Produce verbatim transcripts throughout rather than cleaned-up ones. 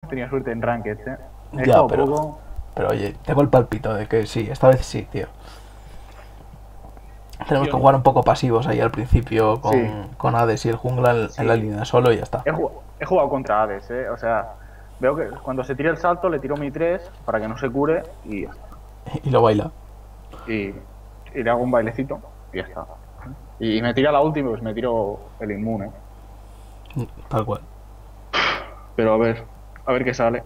tenido suerte en Ranked, eh. He Ya, jugado pero, poco. pero oye, tengo el palpito de que sí, esta vez sí, tío. Tenemos Tío, que jugar un poco pasivos ahí al principio sí, con, con Hades y el jungla en, en la sí. línea solo y ya está. He jugado, he jugado contra Hades, eh. O sea, veo que cuando se tira el salto le tiro mi tres para que no se cure y ya está. Y lo baila. Y, y le hago un bailecito y ya está. Y me tira la última, pues me tiro el inmune. Tal cual. Pero a ver, a ver qué sale.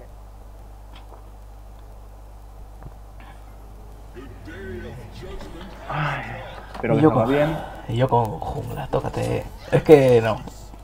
Ay, espero Y que yo, salga con, bien. y yo con jungla, tócate. Es que no.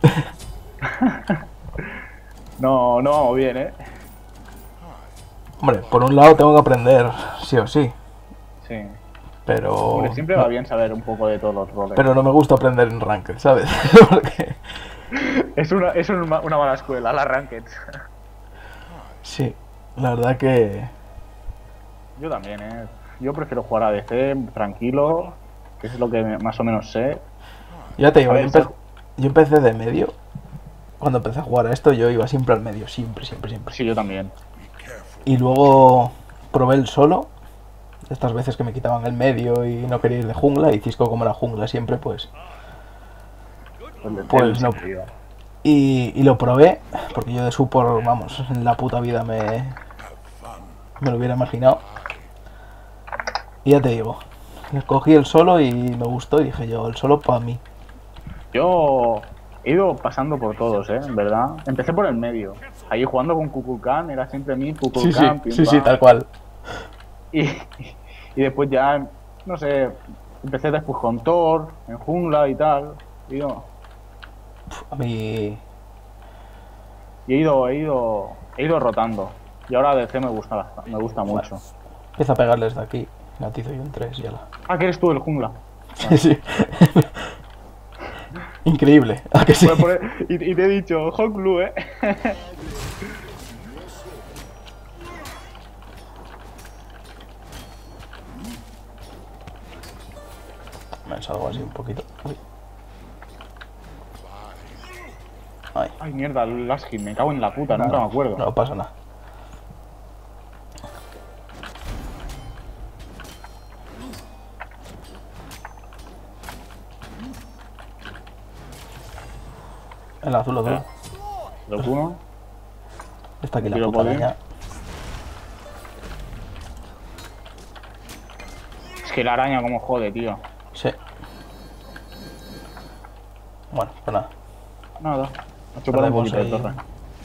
No, no vamos bien, ¿eh? Hombre, por un lado tengo que aprender, sí o sí. Sí. Pero Hombre, siempre no, va bien saber un poco de todos los roles. pero no me gusta aprender en Ranked, ¿sabes? Porque Es una, es una, una mala escuela, la Ranked. sí, la verdad que Yo también, ¿eh? Yo prefiero jugar a D C tranquilo, que es lo que me- más o menos sé. ya te digo, A yo, ver, empe- sa- yo empecé de medio. Cuando empecé a jugar a esto, yo iba siempre al medio, siempre, siempre, siempre. sí, yo también. Y luego probé el solo. Estas veces que me quitaban el medio y no quería ir de jungla, y Cisco, como era jungla siempre, pues. El, el Pues no. siempre iba. Y, y lo probé, porque yo de support, vamos, en la puta vida me. Me lo hubiera imaginado. Y ya te digo, escogí el solo y me gustó y dije yo, el solo para mí. Yo he ido pasando por todos, ¿eh? En verdad. Empecé por el medio. Ahí jugando con Kukulkan, era siempre mi Sí, sí, Kukulkan, pim sí, sí, pam. tal cual. Y, y después ya, no sé, empecé después con Thor, en jungla y tal. Y, yo- A mí. y he ido, he ido, he ido rotando. Y ahora D C me gusta, bast- me gusta mucho. Empieza a pegarles de aquí. Gatizo y un tres y ala. Ah, que eres tú el jungla. Sí, sí. Increíble, ¿a que sí? Voy a poner- y, y te he dicho, Hawk Blue, ¿eh? Me salgo así un poquito. Uy. Ay, Ay, mierda, el last hit, me cago en la puta, nunca nada, me acuerdo. no pasa nada. El azul lo veo. Lo uno. Está aquí la Tiro puta por araña. Es que la araña como jode, tío. Sí. Bueno, pues nada. Nada. Ha chupado un Perdemos poquito de ahí. torre.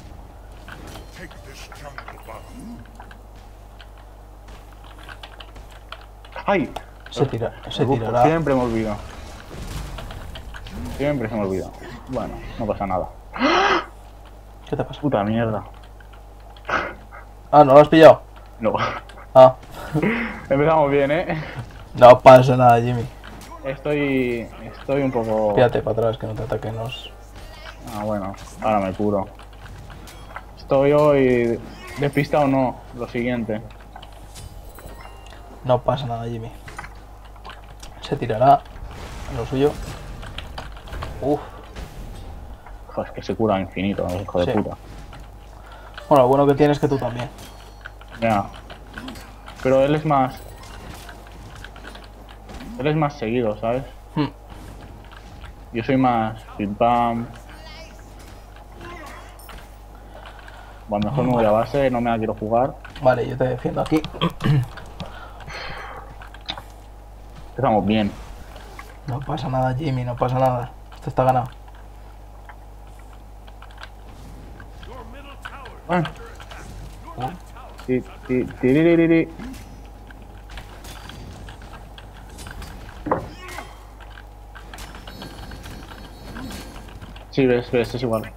¡Ay! Se tira, se Uf, tirará. Siempre me olvido. Siempre se me olvida. Bueno, no pasa nada. ¿Qué te pasa? Puta mierda. Ah, ¿no lo has pillado? No. Ah, Empezamos bien, ¿eh? no pasa nada, Jimmy. Estoy... Estoy un poco... Fíjate para atrás que no te ataquen los... Ah, bueno. Ahora me curo. Estoy hoy... Despistado o no. Lo siguiente. No pasa nada, Jimmy. Se tirará a lo suyo. Uf. Joder, es que se cura infinito, hijo de Sí. puta. Bueno, lo bueno que tienes es que tú también. Ya. Pero él es más... Él es más seguido, ¿sabes? Hmm. Yo soy más... Pim pam. Bueno, mejor me voy a base, no me la quiero jugar. Vale, yo te defiendo aquí. Empezamos bien. No pasa nada, Jimmy, no pasa nada. Esto está ganado. Bueno. Ti, ti, tiriririri. Sí, ves, ves, es igual.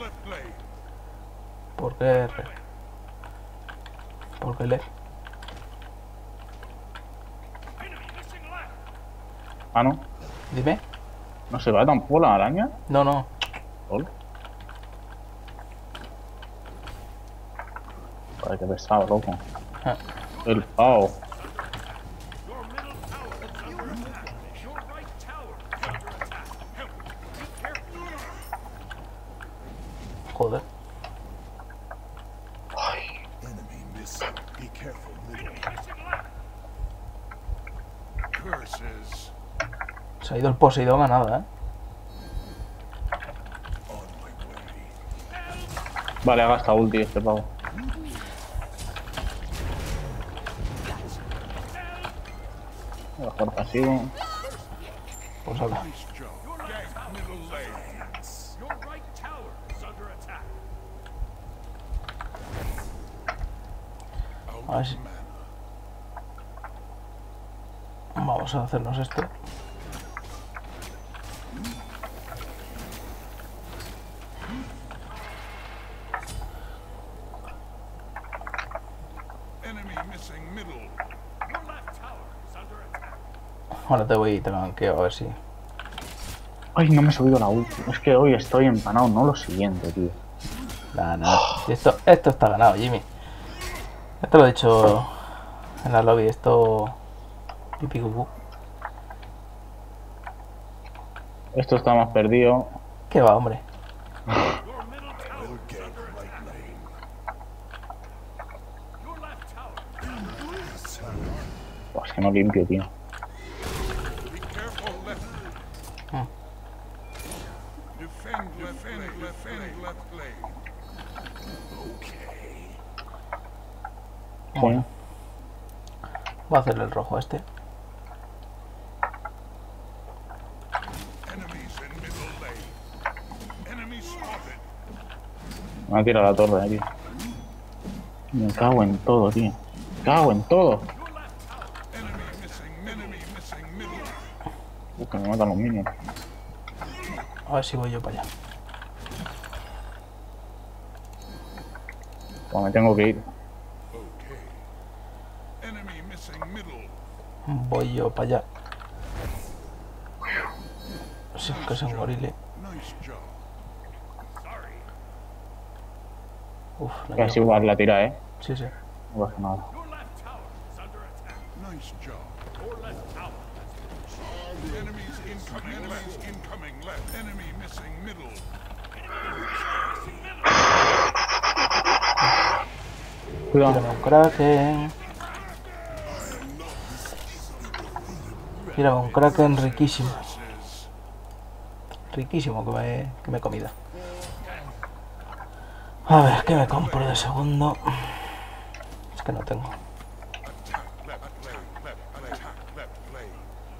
¿Por qué? ¿Por qué le? Ah, no. Dime. ¿No se va tampoco la araña? No, no. Lol. Joder, qué pesado, loco. Ah. El pao. Joder. Be careful, middle. Curses. Se ha ido el Poseidón a nada, ¿eh? On my way. Vale, ha gastado ulti este pavo. Mejor pasivo. Pues ahora. Nice job. Gank middle lane. Your right tower is under attack. Out A ver of si- mana. Vamos a hacernos esto. Enemy missing middle. Your left tower is under attack. Ahora te voy y te ganqueo a ver si. Ay, no me he subido la ulti. Es que hoy estoy empanado, no lo siguiente, tío. Nada, nada. Si esto, esto está ganado, Jimmy. Esto lo he dicho en la lobby. Esto. Pipi cucú. Esto está más perdido. ¿Qué va, hombre? Your middle tower I'll is gank under right attack. lane. Your left tower. Buah, es que no limpio, tío. Be careful left. Hmm. Defend left lane. Defend left lane. Okay. Bueno. Voy a hacerle el rojo a este. Enemies in middle lane. Enemy spotted. Me va a tirar la torre, eh, tío. Me cago en todo, tío. Me cago en todo. Enemy missing. Enemy missing middle. Uf, que me matan los minions. A ver si voy yo para allá. Pues me tengo que ir. Okay. Enemy missing middle. Voy yo para allá. Sí, que es un gorile. Nice job. Sorry. Uf, no Casi llego. igual la tira, eh. Sí, sí. No pasa nada. Your left tower is under attack. Nice job. Your left tower has been Enemies incoming. Enemies incoming left. Enemy missing middle. Cuidado. Tírame un Kraken. Tírame un Kraken riquísimo. Curses. Riquísimo que me, que me he comido. A ver, ¿qué me compro de segundo? Es que no tengo. Attack left lane. Left attack left lane.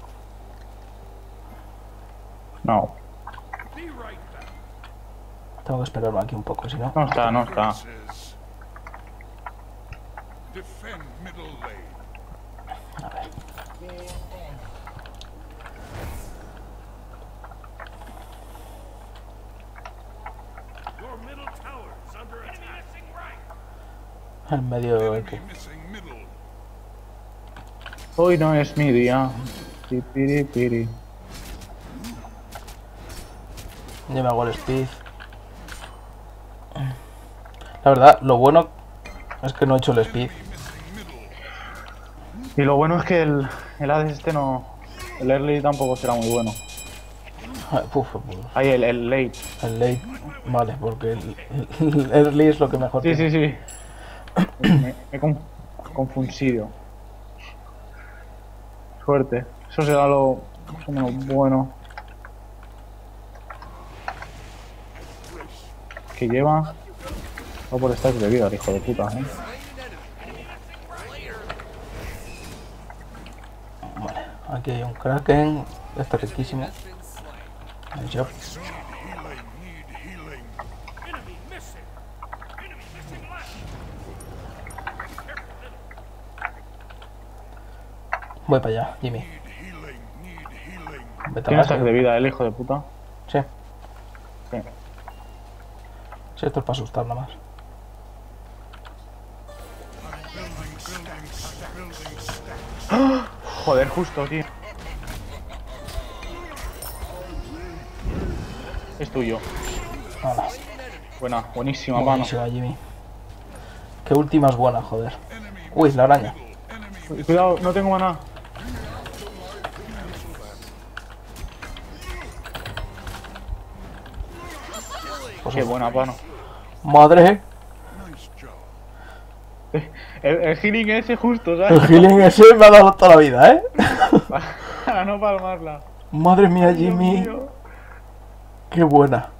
No, be right back. Tengo que esperarme aquí un poco, si no. no está, no está. Curses. Defend middle lane. A ver. Your middle tower is under attack. Right. El medio el que. Enemy missing middle. Hoy no es mi día. Pipiri, piri. Yo me hago el speed. La verdad, lo bueno es que no he hecho el speed. Missing middle. Y lo bueno es que el, el Hades este no... El early tampoco será muy bueno. Ah, Uf, uf, Ahí, el, el late. el late, vale, porque el, el early es lo que mejor Sí, tiene. sí, sí. Me, me he con- confundido. Suerte. Eso será lo más o menos bueno. Que lleva... Va por stacks de vida, el hijo de puta, ¿eh? Vale, aquí hay un Kraken. Está riquísimo. Nice job. Healing. Need healing. Enemy missing. Enemy missing left. Voy para allá, Jimmy. Need healing. Need healing. Vete a Tiene base. stacks de vida, el hijo de puta. Sí, Sí. sí, esto es para asustar nada más. Building stacks. Building stacks. Joder, justo, tío. Es tuyo. Hala, Buena, buenísima, mano. buenísima, Jimmy. Qué última es buena, joder. Enemy Uy, la araña. enemy. Cuidado, no tengo maná. Pues Qué buena, mano. madre. Nice job. El, el healing ese justo, El ¿sabes? healing ese me ha dado toda la vida, ¿eh? Para no palmarla. Madre mía, Ay, Dios Jimmy. mío. Qué buena.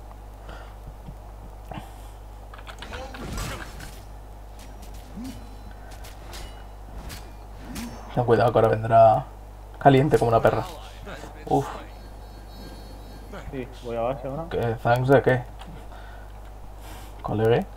Ten cuidado que ahora vendrá caliente como una perra. Uf, Sí, voy a base ahora. ¿qué? ¿Thanks de qué? ¿Colegue?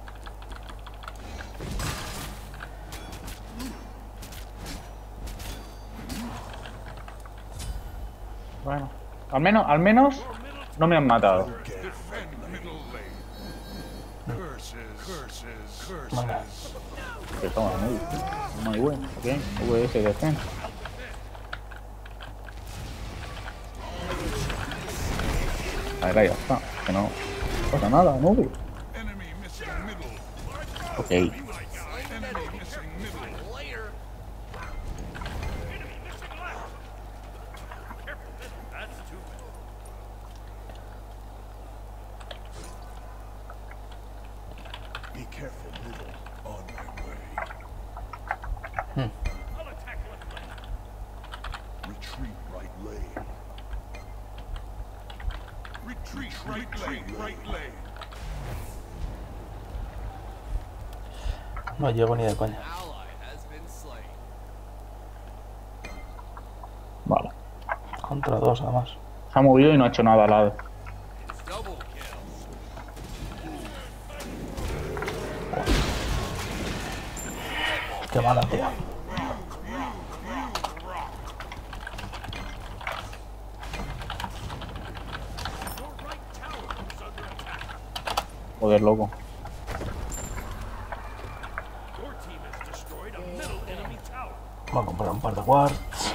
Bueno, al menos, al menos no me han matado. Defend middle lane. Curses, curses, Venga. curses. Que toma, muy, muy bueno. Bien, V S defensa. A ver, ahí ya está. Que no pasa nada, no. Enemy missing middle. Ok. Enemy missing middle. Enemy missing left. Careful, middle. That's too bad. Be careful, middle. On my way. I'll attack left lane. Retreat right lane. Retreat right lane. Right lane. No llego ni de coña. Vale. Contra dos, además. Se ha movido y no ha hecho nada al lado. Qué mala, tío. Joder, loco. Your team has destroyed a middle enemy tower. Voy a comprar un par de wards.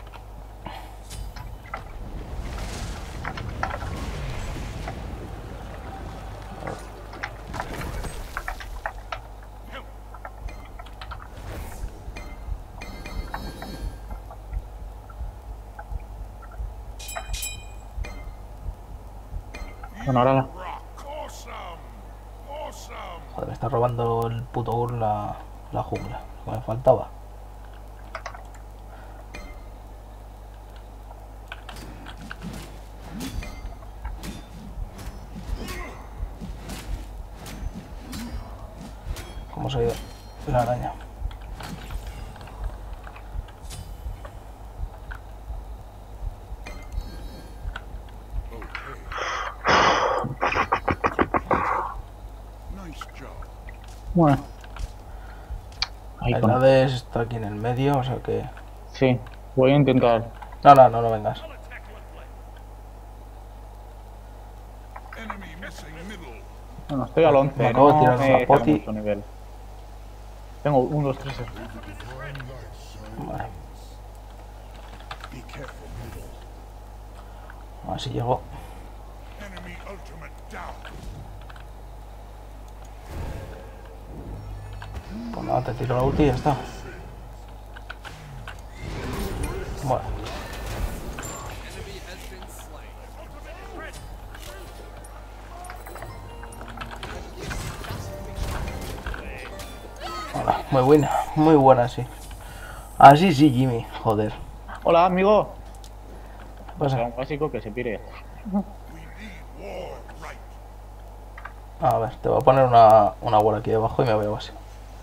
Bueno, ahora la... Rock. Awesome. Awesome. Joder, me está robando el puto Ur la, la jungla. Lo que me faltaba. ¿Cómo se ha ido la araña? Nice job. Bueno. Ahí El con... Hades está aquí en el medio, o sea que... Sí, voy a intentar. No, no, no, no vengas. I'll attack left lane. Enemy missing middle. Bueno, estoy al once. Me acabo de no tirar me una saca poti. mucho nivel. Tengo uno, dos, tres. Vale, Be careful, middle. a ver si llego. Enemy ultimate down. Pues nada, te tiro la ulti y ya está. Bueno. Hola, muy buena, muy buena, sí. Así sí, Jimmy, joder. Hola, amigo. ¿Qué Será pasa? un básico que se pire. We need war right. A ver, te voy a poner una, una wall aquí debajo y me voy a base.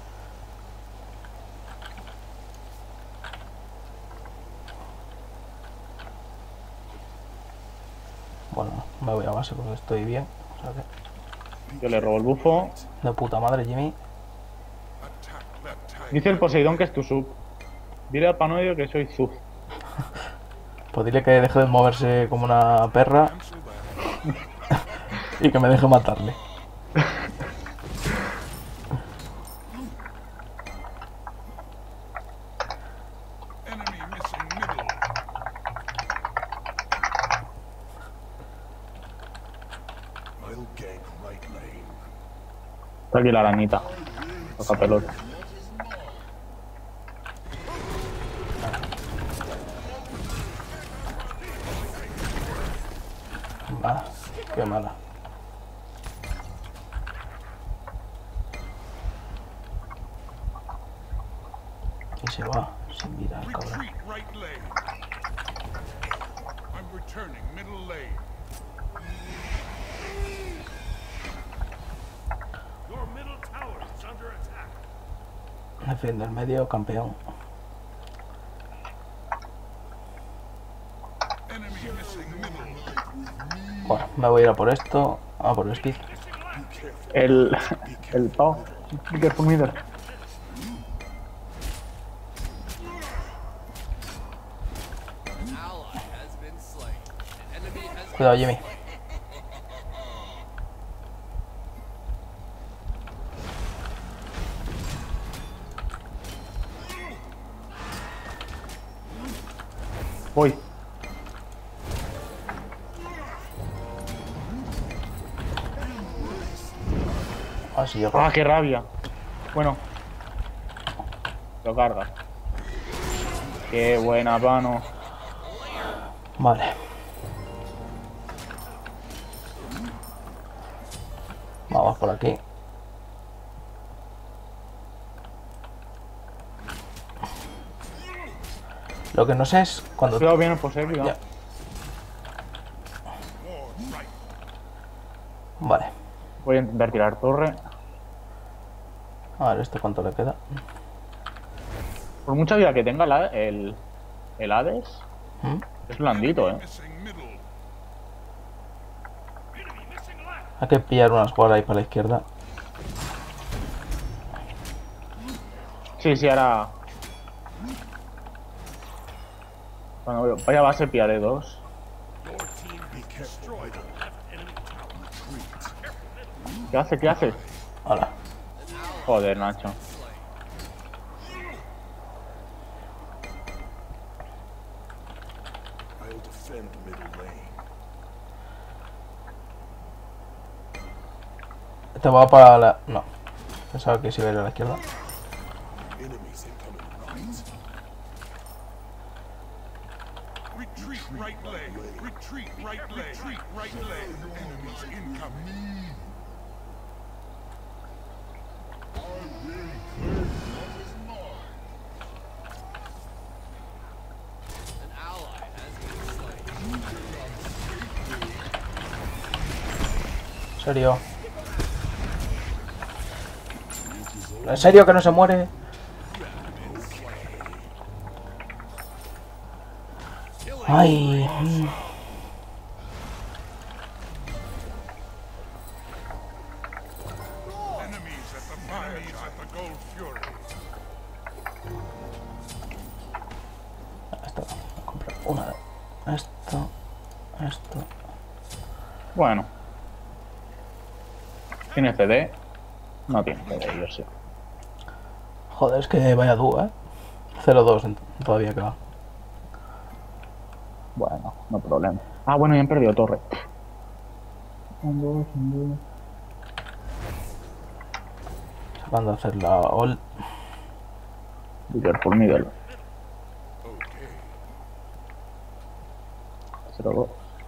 Bueno, me voy a base porque estoy bien. O sea que... Yo le robo el bufo. De puta madre, Jimmy. Attack left side. Dice el Poseidón que es tu sub. Dile al Panodio que soy sub. Pues dile que deje de moverse como una perra Cancel that. y que me deje matarle. Enemy missing middle. I'll gank right lane. Está aquí la arañita. Toca pelota. Ah, qué mala. Y se va sin vida el cabrón. Retreat right lane. I'm returning middle lane. Your middle tower is under attack. Defiende el medio, campeón. Enemy missing middle. Bueno, me voy a ir a por esto. A por el speed. El... El pavo. Be careful, middle. Cuidado, Jimmy. Voy. Así yo. Ah, qué rabia. Bueno. Lo carga. Qué buena mano. Vale. Vamos por aquí. Lo que no sé es cuando... Cuidado bien el poser, cuidado. Ya. Vale. Voy a intentar tirar torre. A ver, ¿esto cuánto le queda? Por mucha vida que tenga la- el, el Hades, ¿Mm? es blandito, eh. Missing middle. Enemy missing left. Hay que pillar unas por ahí para la izquierda. Sí, sí, ahora... Cuando vaya a base pillaré dos. Your team has destroyed the left enemy tower. ¿Qué hace? ¿Qué hace? Hola. Joder, Nacho. I'll defend middle lane. Este va para la... No. Pensaba que se iba a ir a la izquierda. Enemies incoming right. Retreat right lane. Retreat right lane. Retreat right lane. Enemies incoming. ¿En serio? ¿En serio que no se muere? Ay. mm. Enemies at the enemies at the Gold Fury. Esto, voy a comprar una de... Esto... Esto... Bueno. ¿Tiene C D? No tiene C D, yo sé. Joder, es que vaya dúo, ¿eh? cero dos en- todavía queda. Bueno, no problema. Ah, bueno, ya han perdido torre. Un, dos, un, dos. Acabando de hacer la all. Be careful, middle. Okay. cero dos.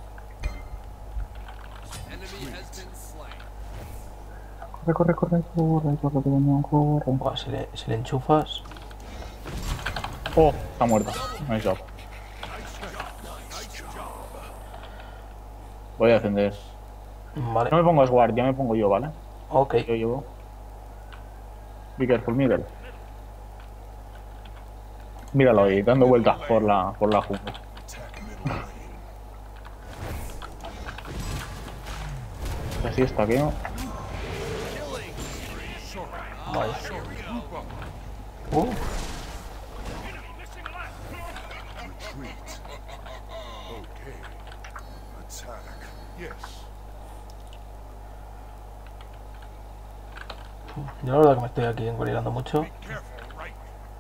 Corre, corre, corre, corre, corre, corre, corre. Buah, si le, si le enchufas... Oh, está muerta. Nice job. Voy a defender. Vale. No me pongo a Sword, ya me pongo yo, ¿vale? Ok. Yo llevo. Be careful, middle. Míralo ahí, dando vueltas por la, por la jungla. Attack middle lane. Así está, que no. Vale. Move up. Uh, Retreat. Okay. Attack. Yes. yo la verdad que me estoy aquí engorilando mucho. Careful right.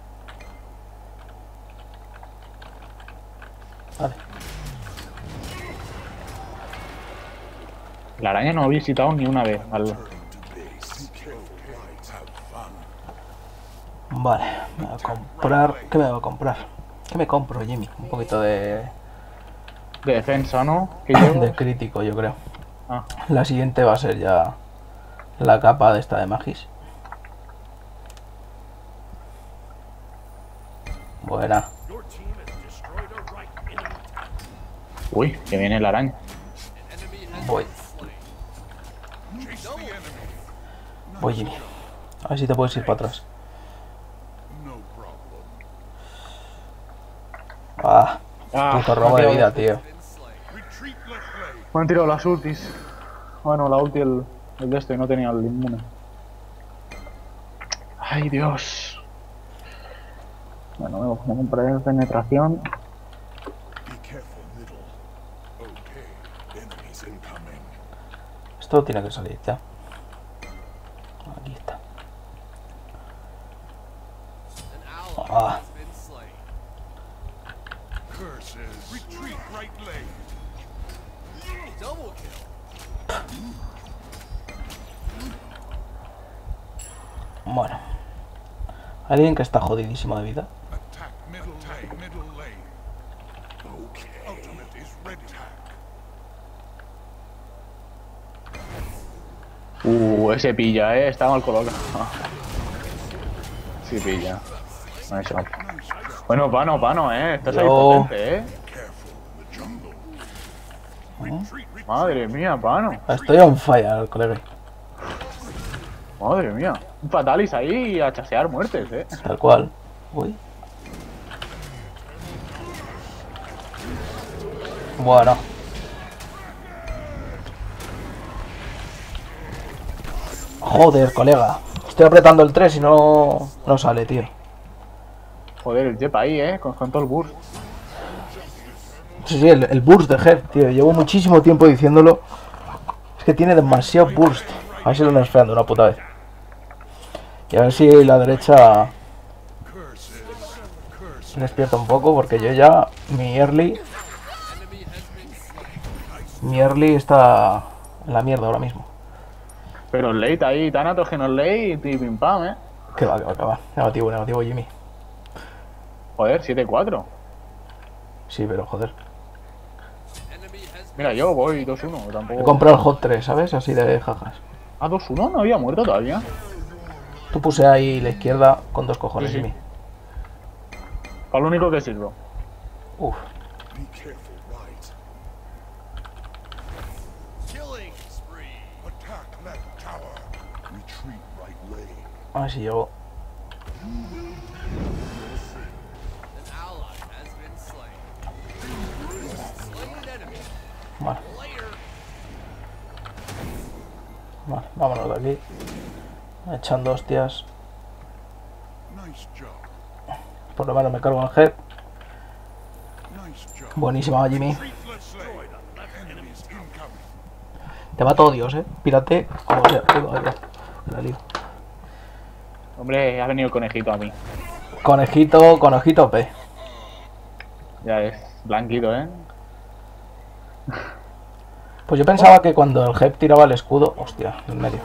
Vale. La araña no ha visitado ni una vez al... Turning to base. Be careful right. Have fun. Vale. Me voy a comprar... ¿Qué me voy a comprar? ¿Qué me compro, Jimmy? Un poquito de... de defensa, ¿no? ¿Qué llevas? de crítico, yo creo. Ah, La siguiente va a ser ya... la capa de esta de Magis. Buena. Your team has destroyed a right enemy tower. Uy, que viene la araña. Voy. Chase the enemy. Voy, Jimmy. A ver si te puedes ir para atrás. No problem. Ah, Ah, puto robo me de ha vida, tirado- tío. Retreat left leg. Me han tirado las ultis. Bueno, la ulti el, el de este no tenía el inmune. Ay, Dios. Bueno, me voy a comprar penetración. Be careful, middle. Okay. Enemies incoming. Esto tiene que salir ya. Aquí está. Ah, Curses. Retreat right leg. bueno. Alguien que está jodidísimo de vida. Attack middle leg. Middle leg. Okay. Ultimate is ready. Attack. Uh, ese pilla, eh. Está mal colocado. Sí, pilla. Eso. Bueno, pano, pano, eh. Estás ahí Yo- potente, eh. Careful in the jungle. Retreat, retreat. Madre mía, pano. Estoy on fire, colega. Madre mía. Un fatalis ahí a chasear muertes, eh. Tal cual. Uy. Bueno. Joder, colega. Estoy apretando el tres y no, no sale, tío. Joder, el Jep ahí, eh. Con, con todo el burst. Sí, sí, el, el burst de Head, tío. Llevo muchísimo tiempo diciéndolo. Es que tiene demasiado burst. A ver si lo nerfeando una puta vez. Y a ver si la derecha Curses. Curses. despierta un poco, porque yo ya, mi early, mi early está en la mierda ahora mismo. Pero el late ahí, Thanatos que no es late y pim pam, eh. Que va, que va, que va. Negativo, negativo, Jimmy. Joder, siete cuatro. Sí, pero joder. Mira, yo voy dos uno, He tampoco. comprado el hot tres, ¿sabes? Así de jajas. Ah, dos uno, no había muerto todavía. Tú puse ahí la izquierda con dos cojones, Sí, sí. Jimmy. Para lo único que sirvo. Uf. Be careful right. Killing spree. Attack left tower. Retreat right leg. A ver si llego. An ally has been slain. Slain an enemy. Vale, Player. vale, vámonos de aquí. Echando hostias. Nice job. Por lo menos me cargo el head. Nice job. Buenísima, Jimmy. Retreat left leg. Enemies incoming. Te va todo Dios, eh. Pírate como sea. Uy, vaya, me la lío. Hombre, ha venido el conejito a mí. Conejito, conejito P. Ya es blanquito, eh. Pues yo pensaba que cuando el Hep tiraba el escudo. Hostia, en medio.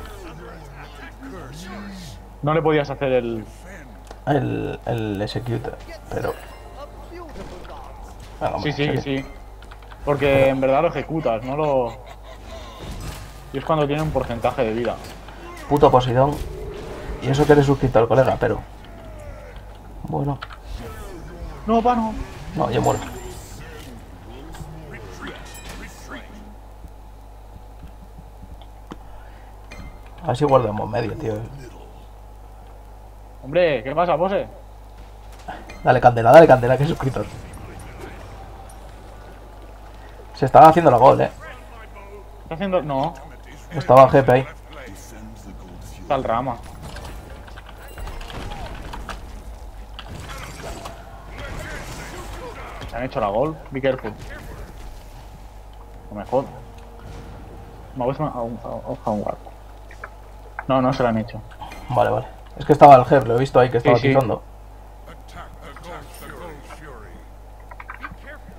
No le podías hacer el. El, el execute, pero. Venga, Sí, hombre, sí, sigue. sí. Porque en verdad lo ejecutas, no lo. Y es cuando tiene un porcentaje de vida. Puto Poseidón. Y eso que eres suscriptor, colega, pero. Bueno, No, pano. no, yo muero. A ver si guardamos medio, tío. Hombre, ¿qué pasa, pose? Dale candela, dale candela, que es suscriptor. Se estaba haciendo la gol, eh. ¿Está haciendo.? No, Estaba G P ahí. está el rama. Se han hecho la gol. Be careful. O mejor. Me voy a un, a un guard. No, no se lo han hecho. Vale, vale. Es que estaba el G P, lo he visto ahí que estaba Sí, sí. quitando. Attack the Ghost, the Ghost Fury. Be careful.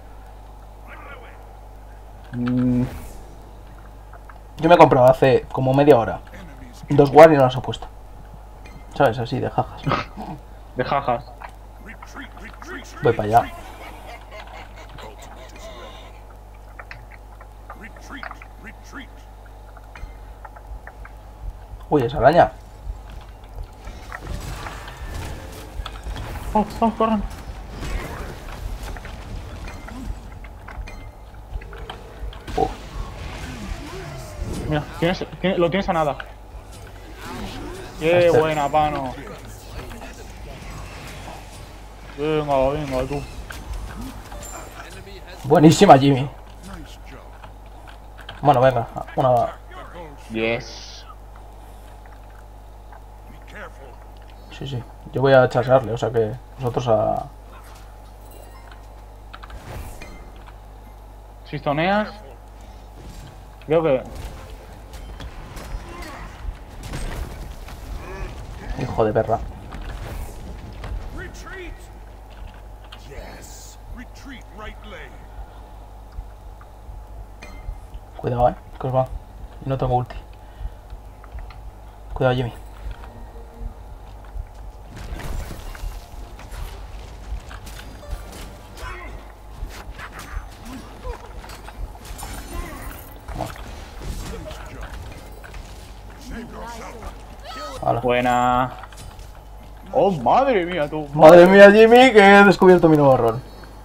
On my way. Mm, Yo me he comprado hace como media hora Enemies dos guard y no los he puesto. ¿Sabes? Así, de jajas. de jajas. retreat, retreat. Voy para allá. Ultimate is ready. Retreat, retreat. Uy, esa araña. Oh, oh, corran. Mira, tienes, tienes- lo tienes a nada. Qué Este. buena, pano. Venga, venga, tú. Buenísima, Jimmy. Nice job. Bueno, venga, una... The gold. Yes. Be careful. Sí, sí. Yo voy a chasarle, o sea que vosotros a... Sistoneas. Creo que. Hijo de perra. Retreat. Yes. Retreat right leg. Cuidado, eh, que os va. Y no tengo ulti. Cuidado, Jimmy. Hala. Buena. Oh, madre mía, tú. Madre mía, Jimmy, que he descubierto mi nuevo rol.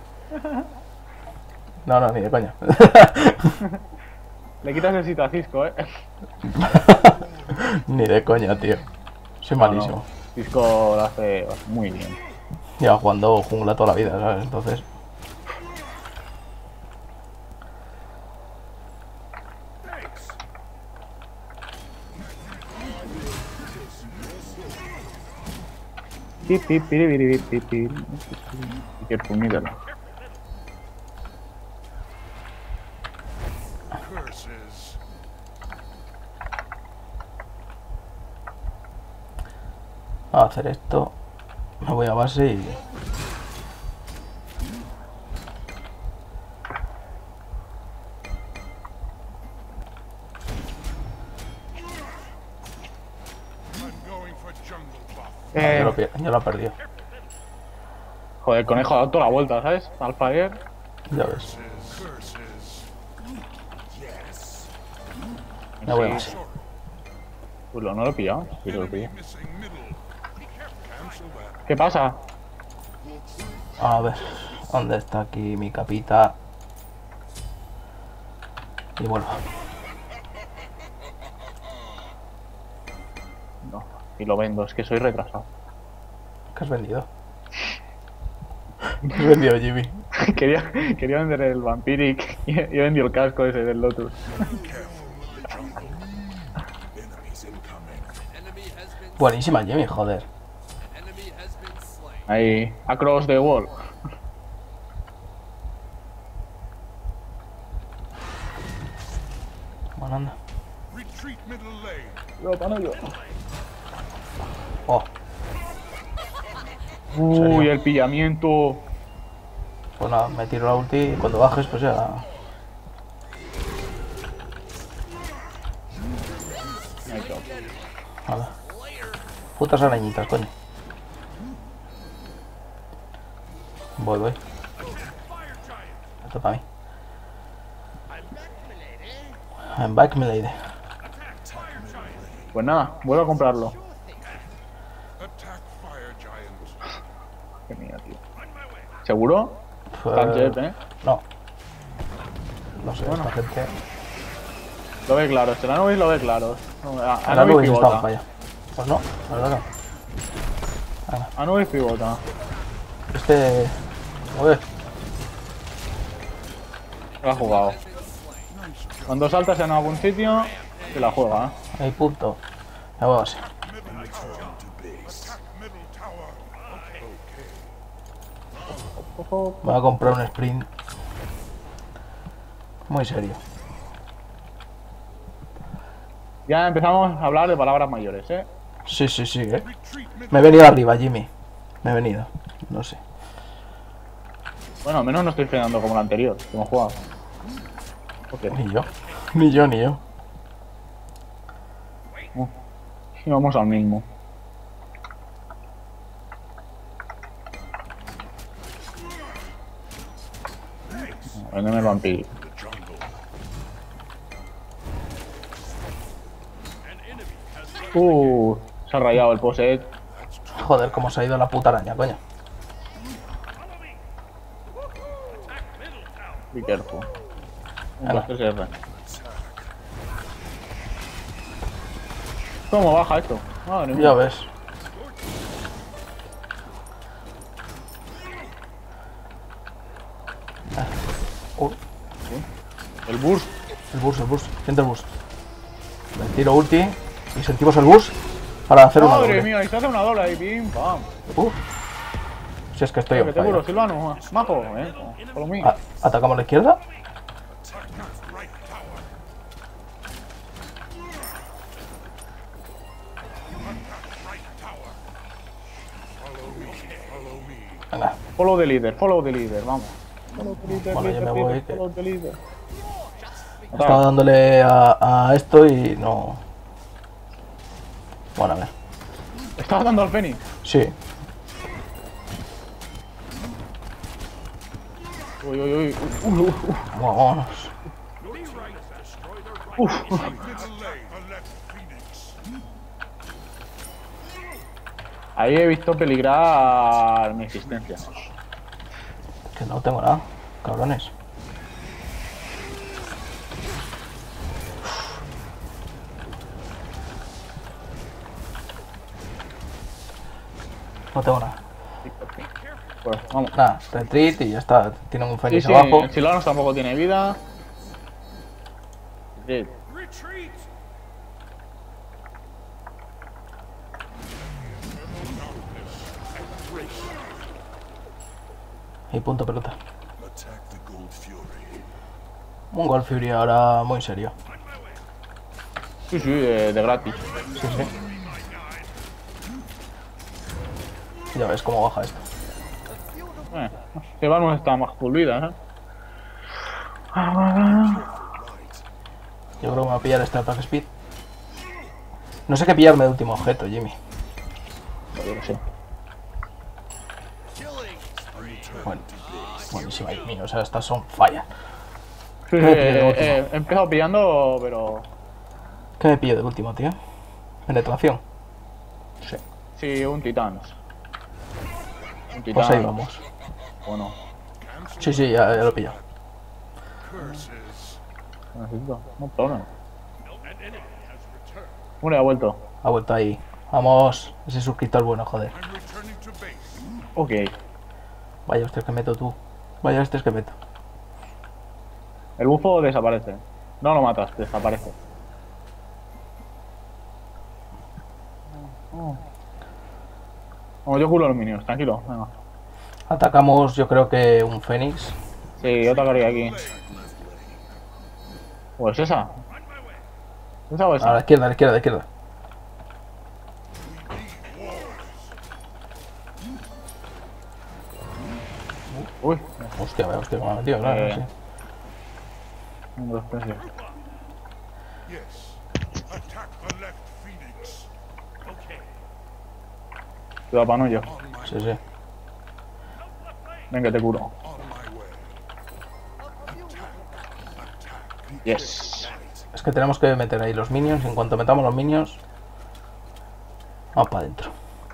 No, no, ni de coña. Le quitas el sitio a Cisco, eh. Ni de coña, tío. Soy No, malísimo. no. Cisco lo hace muy bien. Lleva jugando jungla toda la vida, ¿sabes? Entonces... Thanks. Pip, pip, piri, piri, pip, pip, pip. Qué puñetero. Curses. A hacer esto. Me voy a base y... I'm going for jungle buff. Ya Eh, lo, pier- ya lo he perdido. joder, el conejo ha dado toda la vuelta, ¿sabes? Alfire. Ya ves. Curses. Yes. Me voy a base. Pues lo, no lo he pillado. Sí, lo he pillado. Missing middle. Cancel that. ¿Qué pasa? A ver. ¿Dónde está aquí mi capita? Y vuelvo. No. Y lo vendo, es que soy retrasado. ¿Qué has vendido? ¿Qué has vendido, Jimmy? quería, quería vender el Vampiric y he vendido el casco ese del Lotus. Enemies incoming. Buenísima, Jimmy, joder. Ahí, across the wall. Bueno, anda. Retreat middle lane. Yo, pano, yo. Oh, Uy, el pillamiento. pues nada, me tiro la ulti y cuando bajes, pues ya... Ahí está. Nada. Putas arañitas, coño. Voy, voy. Me toca a mí. I'm back, my lady. Pues nada, vuelvo a comprarlo. Attack fire giant. Qué mía, tío. ¿Seguro? Pues... Tanjet, ¿eh? No. No sé, Bueno. esta gente... Lo ve claro, este Anubis lo ve claro. No, a- Ahora Anubis Luis estaba pivota. para allá. Pues no, la verdad no. Anubis pivota. Este... A ver, Lo ha jugado. Cuando saltas en algún sitio, se la juega, ¿eh? hay punto. Me voy a base. Attack middle tower. Ojo. Me voy a comprar un sprint. Muy serio. Ya empezamos a hablar de palabras mayores, ¿eh? Sí, sí, sí, eh. Retreat middle. Me he venido arriba, Jimmy. Me he venido. No sé. Bueno, al menos no estoy frenando como el anterior, que hemos jugado. Ok. Ni yo. Ni yo, ni yo. Y vamos al mismo. Véndeme el vampiro. The jungle. Uh, se ha rayado el poset. Joder, cómo se ha ido la puta araña, coño. Be careful. Un, Ala. dos, tres, R. ¿Cómo baja esto? Madre mía. Ya ves. Uh, El burst. el burst, el burst. Siente el burst. Le tiro ulti y sentimos el burst para hacer una Madre doble. mía, y se hace una doble ahí, pim, pam. Uh. Si es que estoy Que on te fire. juro, Silvano, majo, eh. Por lo mío. A- ¿Atacamos a la izquierda? Right tower. Right tower. Follow me. Follow me. Venga. Follow the leader, follow the leader, vamos. Follow the leader, Bueno, yo leader, me voy, leader, que- follow the leader. Estaba dándole a, a esto y no... Bueno, a ver. ¿Estabas dando al Fénix? Sí. Uy, uy, uy. Uy, uy, Vámonos. Uf. Middle lane. The left Phoenix. Ahí he visto peligrar mi existencia. Que no tengo nada. Cabrones. No tengo nada. Pues vamos. Nada, retreat y ya está. Tienen un Sí, Fénix sí, abajo. el Silvano tampoco tiene vida. Sí. Retreat! Y punto pelota. Attack the Gold Fury. Un Gold Fury ahora muy serio. Sí, sí, de, de gratis. Sí, sí. Ya ves cómo baja esto. Eh, Silvano está más full vida, ¿eh? Yo creo que me voy a pillar este attack speed. No sé qué pillarme de último objeto, Jimmy. Yo lo sé. Bueno, buenísima, Jimmy. O sea, estas son fallas. Sí, sí, Me he pillado de eh, último. eh, he empezado pillando, pero... ¿Qué me pillo de último, tío? Penetración. Sí. Sí, un titán. Un titán. Pues ahí vamos. Bueno, Sí, sí, ya, ya lo he pillado. Curses. necesito. No problema. An enemy has returned. Hombre, ha vuelto. Ha vuelto ahí. Vamos, ese suscriptor bueno, joder. I'm returning to base. Ok. Vaya hostias que meto tú. Vaya hostias que meto. El bufo desaparece. No lo matas, desaparece. Vamos, yo culo a los minions, tranquilo. Venga. Atacamos, yo creo que un Fénix. Sí, yo atacaría aquí. ¿O es esa? ¿Esa o A esa? la izquierda, a la izquierda, a la izquierda. Uy, Hostia, vaya hostia, que me ha metido, claro, Eh. sí. un, dos, tres, sí. Yes. Attack the left Phoenix. Okay. Cuidado, panullo. On my, Sí, sí. Venga, te curo. on my way. Attack. Attack. Yes. Es que tenemos que meter ahí los minions. En cuanto metamos los minions, vamos para adentro.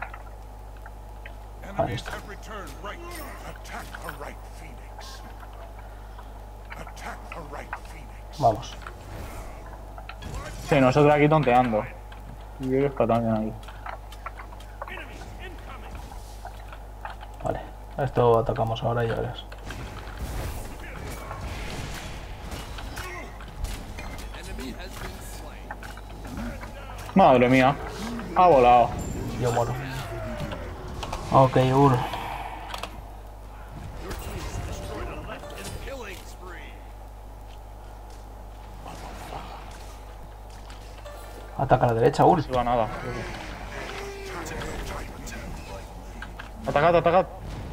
Enemies está. have returned right. Attack the right Phoenix. Attack the right Phoenix. Vamos. Sí, nosotros aquí tonteando. Y ellos que también ahí. Enemy incoming. Vale. Esto atacamos ahora y ya verás. Madre mía. Ha volado. Yo muero. Ok, Ur. Killing spree. Ataca a la derecha, Ur. No se va nada. Atacad, atacad.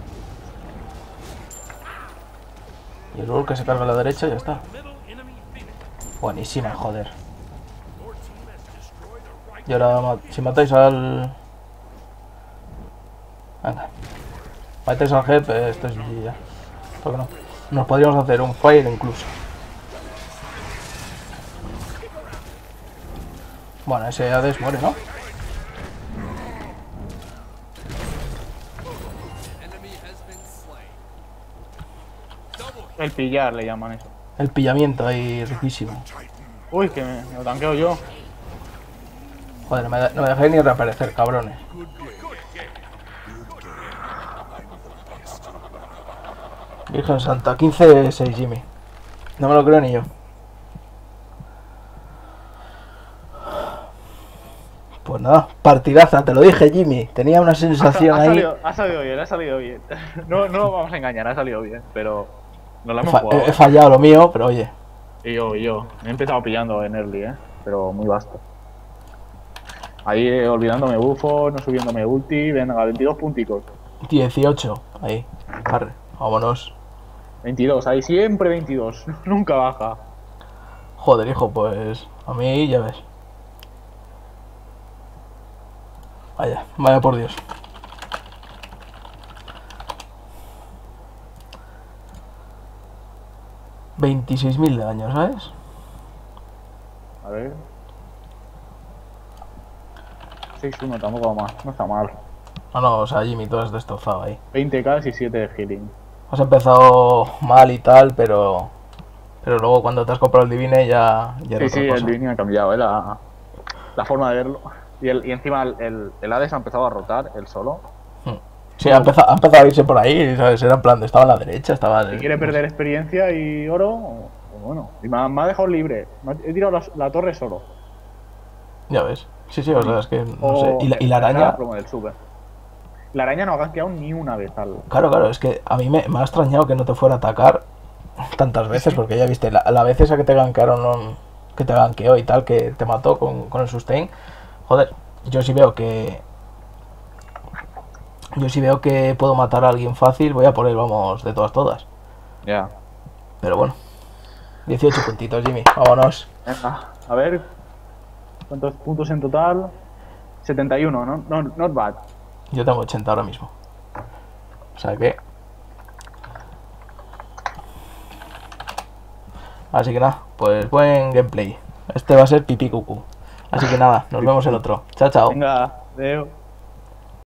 Y el Ur que se carga a la derecha y ya está. Middle enemy Phoenix. Buenísima, joder. Your team has destroyed a right. Y ahora, ma- si matáis al... Venga. Matáis al jefe, esto es G G ya. ¿Por qué no? Nos podríamos hacer un fire incluso. Bueno, ese Hades muere, ¿no? El pillar le llaman eso. El pillamiento ahí riquísimo. Uy, que me, me lo tanqueo yo. Joder, no me, no me dejéis ni reaparecer, cabrones. Virgen Santa, quince seis, Jimmy. No me lo creo ni yo. Pues nada, partidaza, te lo dije, Jimmy. Tenía una sensación ha, ha ahí. Salido, ha salido bien, ha salido bien. No, no nos vamos a engañar, ha salido bien, pero nos la He, hemos fa jugado. he fallado lo mío, pero oye. Y yo, y yo. Me he empezado pillando en early, eh. Pero muy vasto. Ahí eh, olvidándome bufo, no subiéndome ulti. Venga, veintidós punticos. dieciocho, ahí. Arre, vámonos. veintidós, ahí siempre veintidós. Nunca baja. Joder, hijo, pues a mí ya ves. Vaya, vaya por Dios. veintiséis mil de daño, ¿sabes? A ver. seis uno tampoco va más, no está mal. No, no, o sea, Jimmy, tú has destrozado ahí. veinte k y siete de healing. Has empezado mal y tal, pero... Pero luego cuando te has comprado el Divine ya... ya era Sí, otra sí, cosa. el Divine ha cambiado, eh, la, la forma de verlo. Y, el, y encima el, el, el Hades ha empezado a rotar, él solo. Sí, ha empezado, ha empezado a irse por ahí, ¿sabes? Era en plan, de, estaba a la derecha, estaba... Si quiere perder experiencia y oro, o- o bueno. Y me ha, me ha dejado libre. Me ha- He tirado la, la torre solo. Ya ves. Sí, sí, o sea, es que no O sé. Y la, y la era araña... promo del super. La araña no ha gankeado ni una vez al. Claro, claro, es que a mí me, me ha extrañado que no te fuera a atacar tantas veces, porque ya viste, la, la vez esa que te gankearon, um, que te gankeó y tal, que te mató con, con el sustain, joder, yo sí veo que... Yo sí veo que puedo matar a alguien fácil, voy a por él, vamos, de todas, todas. Ya. Pero bueno, dieciocho puntitos, Jimmy, vámonos. Venga, a ver. ¿Cuántos puntos en total? setenta y uno, ¿no? No, not bad. Yo tengo ochenta ahora mismo. O sea que... Así que nada, pues buen gameplay. Este va a ser pipí cucú. Así que nada, nos vemos en otro. Chao, chao. Venga, Deo.